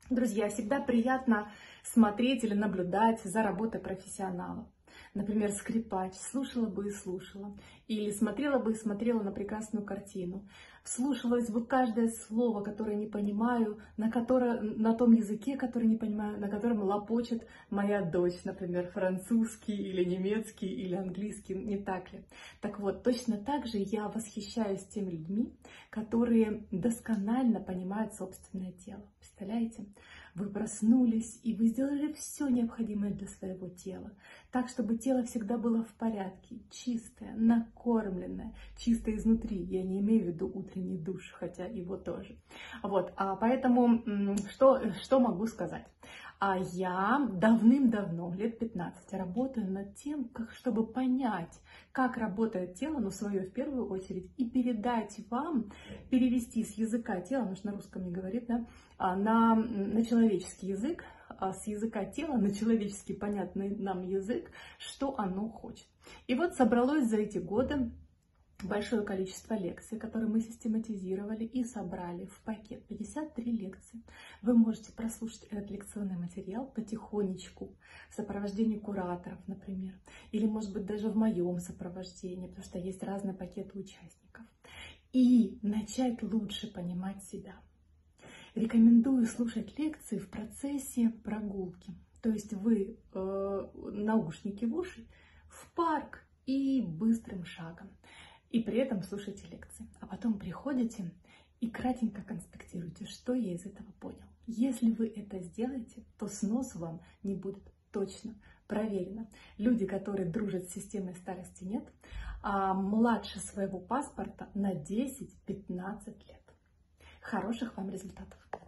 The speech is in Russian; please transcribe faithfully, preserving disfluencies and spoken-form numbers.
Друзья, всегда приятно смотреть или наблюдать за работой профессионалов. Например, скрипач, слушала бы и слушала, или смотрела бы и смотрела на прекрасную картину, вслушивалась бы каждое слово, которое не понимаю, на, которое, на том языке, который не понимаю, на котором лопочет моя дочь, например, французский или немецкий или английский, не так ли? Так вот, точно так же я восхищаюсь теми людьми, которые досконально понимают собственное тело. Представляете? Вы проснулись, и вы сделали все необходимое для своего тела, так, чтобы тело всегда было в порядке, чистое, накормленное, чистое изнутри. Я не имею в виду утренний душ, хотя его тоже. Вот, а поэтому что, что могу сказать? А я давным-давно, лет пятнадцать, работаю над тем, как, чтобы понять, как работает тело, но свое в первую очередь, и передать вам, перевести с языка тела, потому что на русском не говорит, да, на, на человеческий язык, с языка тела на человеческий понятный нам язык, что оно хочет. И вот собралось за эти годы большое количество лекций, которые мы систематизировали и собрали в пакет. пятьдесят три лекции. Вы можете прослушать этот лекционный материал потихонечку, в сопровождении кураторов, например, или, может быть, даже в моем сопровождении, потому что есть разные пакеты участников, и начать лучше понимать себя. Рекомендую слушать лекции в процессе прогулки. То есть вы э, наушники в уши, в парк и быстрым шагом. И при этом слушайте лекции. А потом приходите и кратенько конспектируйте, что я из этого понял. Если вы это сделаете, то снос вам не будет. Точно, проверено. Люди, которые дружат с системой старости, нет, а младше своего паспорта на десять-пятнадцать лет. Хороших вам результатов!